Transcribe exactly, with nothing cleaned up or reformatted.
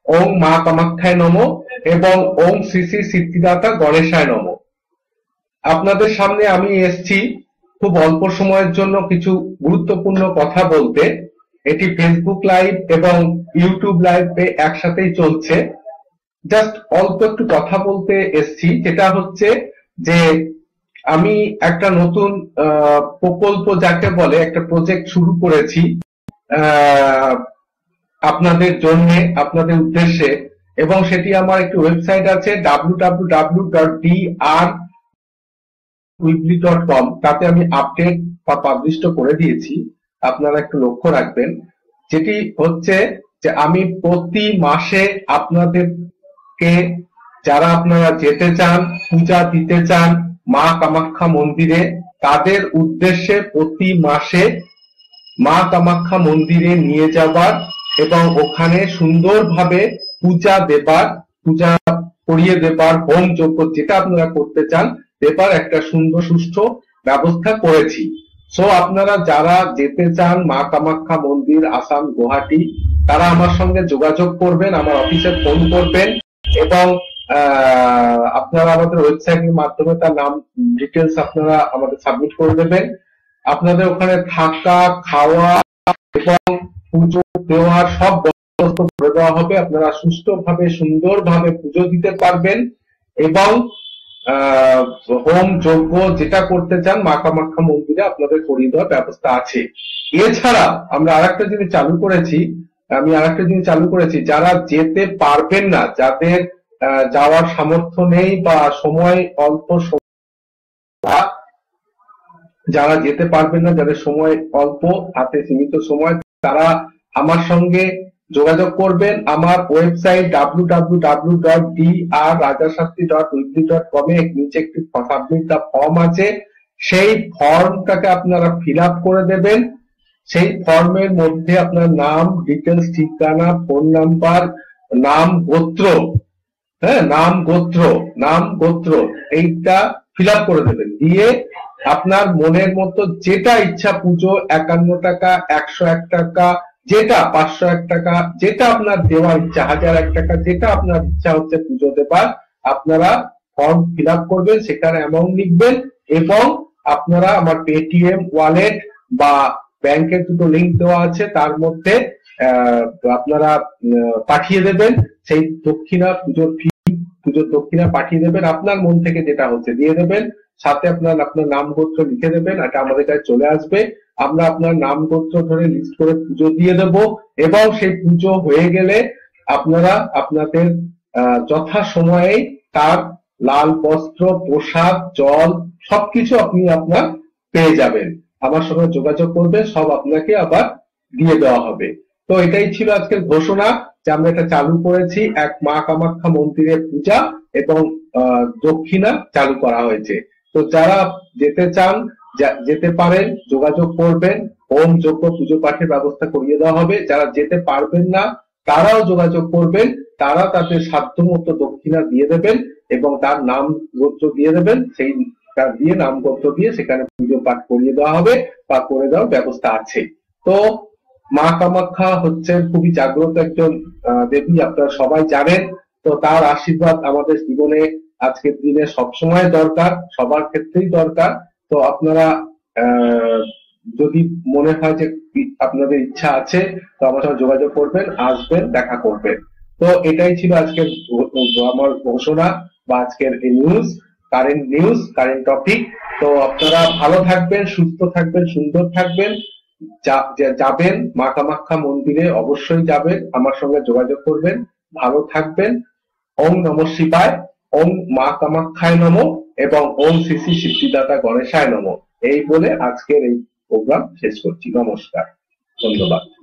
ওং মা কামাখ্যায় নমঃ এবং ওং শ্রী শ্রী সিদ্ধিদাতা গণেশায় নমঃ। আপনাদের সামনে আমি এসেছি খুব অল্প সময়ের জন্য কিছু গুরুত্বপূর্ণ কথা বলতে। এটি ফেসবুক লাইভ এবং ইউটিউব লাইভে একসাথেই চলছে। জাস্ট অল্প একটু কথা বলতে এসেছি, যেটা হচ্ছে যে আমি একটা নতুন প্রকল্প যাকে বলে একটা প্রজেক্ট শুরু করেছি আপনাদের জন্য, আপনাদের উদ্দেশ্যে, এবং সেটি আমার একটি ওয়েবসাইট আছে W W W dot D R weekly dot com. তাতে আমি আপডেট বা পাবলিশ করে দিয়েছি, আপনারা একটু লক্ষ্য রাখবেন। যেটি হচ্ছে যে আমি প্রতি মাসে আপনাদেরকে, যারা আপনারা যেতে চান, পূজা দিতে চান মা কামাখ্যা মন্দিরে, তাদের উদ্দেশ্যে প্রতি মাসে মা কামাখ্যা মন্দিরে নিয়ে যাবার এবং ওখানে সুন্দরভাবে পূজা দেবার, পূজা করিয়ে দেবার, হোম যজ্ঞ যেটা আপনারা করতে চান দেবার একটা সুন্দর সুষ্ঠু ব্যবস্থা করেছি। সো আপনারা যারা যেতে চান মা কামাখ্যা মন্দির আসাম গুয়াহাটি, তারা আমার সঙ্গে যোগাযোগ করবেন, আমার অফিসে ফোন করবেন এবং আপনারা আমাদের ওয়েবসাইটের মাধ্যমে তার নাম ডিটেলস আপনারা আমাদের সাবমিট করে দেবেন। আপনাদের ওখানে থাকা, খাওয়া এবং পুজো দেওয়ার সব ব্যবস্থা করে দেওয়া হবে। আপনারা সুষ্ঠুভাবে সুন্দরভাবে পুজো দিতে পারবেন এবং হোম যজ্ঞ যেটা করতে চান মা কামাখ্যা মন্দিরে আপনাদের করিয়ে দেওয়ার ব্যবস্থা আছে। এছাড়া আমরা আরেকটা জিনিস চালু করেছি, আমি আরেকটা জিনিস চালু করেছি যারা যেতে পারবেন না, যাদের যাওয়ার সামর্থ্য নেই বা সময় অল্প, যারা যেতে পারবেন না, যাদের সময় অল্প, হাতে সীমিত সময়, তারা আমার সঙ্গে যোগাযোগ করবেন। আমার website W W W dot D R Rajashastri dot weekly dot com এ নিচে একটি সাবমিট দা ফর্ম আছে। সেই ফর্মটাকে আপনারা ফিল আপ করে দেবেন। সেই ফর্মের মধ্যে আপনার নাম, ডিটেলস, ঠিকানা, ফোন নাম্বার, নাম, গোত্র, হ্যাঁ নাম গোত্র নাম গোত্র এইটা ফিল আপ করে দেবেন। দিয়ে আপনার মনের মতো যেটা ইচ্ছা, পুজো একান্ন টাকা, একশো এক টাকা, যেটা পাঁচশো এক টাকা, যেটা আপনার দেওয়ার ইচ্ছা, হাজার এক টাকা, যেটা আপনার ইচ্ছা হচ্ছে পুজো দেবার, আপনারা ফর্ম ফিল আপ করবেন, সেখানে অ্যামাউন্ট লিখবেন এবং আপনারা আমার পেটিএম ওয়ালেট বা ব্যাংকের দুটো লিঙ্ক দেওয়া আছে, তার মধ্যে আপনারা পাঠিয়ে দেবেন সেই দক্ষিণা, পুজোর ফি, পুজোর দক্ষিণা পাঠিয়ে দেবেন। আপনার মন থেকে যেটা হচ্ছে দিয়ে দেবেন, সাথে আপনার আপনার নাম গোত্র লিখে দেবেন, এটা আমাদের কাছে চলে আসবে। আমরা আপনার নাম গোত্র ধরে লিস্ট করে পুজো দিয়ে দেব এবং সেই পুজো হয়ে গেলে আপনারা আপনাদের যথা সময়ে তার লাল বস্ত্র, প্রসাদ, জল সবকিছু আপনি আপনার পেয়ে যাবেন। আমার সঙ্গে যোগাযোগ করবে, সব আপনাকে আবার দিয়ে দেওয়া হবে। তো এটাই ছিল আজকের ঘোষণা যে আমরা এটা চালু করেছি, এক মা কামাখ্যা মন্দিরের পূজা এবং দক্ষিণা চালু করা হয়েছে। তো যারা যেতে চান যেতে পারেন, যোগাযোগ করবেন, হোম যজ্ঞ পুজো পাঠের ব্যবস্থা করিয়ে দেওয়া হবে। যারা যেতে পারবেন না তারাও যোগাযোগ করবেন, তারা তাদের সাধ্য মতো দক্ষিণা দিয়ে দেবেন এবং তার নাম গোত্র দিয়ে দেবেন, সেই তার দিয়ে নাম গোত্র দিয়ে সেখানে পুজো পাঠ করিয়ে দেওয়া হবে বা করে দেওয়ার ব্যবস্থা আছে। তো মা কামাখ্যা হচ্ছে খুবই জাগ্রত একজন দেবী, আপনারা সবাই জানেন। তো তার আশীর্বাদ আমাদের জীবনে আজকের দিনে সবসময় দরকার, সবার ক্ষেত্রেই দরকার। তো আপনারা যদি মনে হয় যে আপনাদের ইচ্ছা আছে তো আমার সঙ্গে যোগাযোগ করবেন, আসবেন, দেখা করবেন। তো এটাই ছিল আজকের আমার ঘোষণা বা আজকের এই news, current news, current topic. তো আপনারা ভালো থাকবেন, সুস্থ থাকবেন, সুন্দর থাকবেন, যাবেন মা কামাখ্যা মন্দিরে অবশ্যই যাবেন, আমার সঙ্গে যোগাযোগ করবেন, ভালো থাকবেন। ওং নমঃ শিবায়, ওং মা কামাখ্যায় নমঃ এবং ওং শ্রী শ্রী সিদ্ধিদাতা গণেশায় নমঃ। এই বলে আজকের এই প্রোগ্রাম শেষ করছি। নমস্কার, ধন্যবাদ।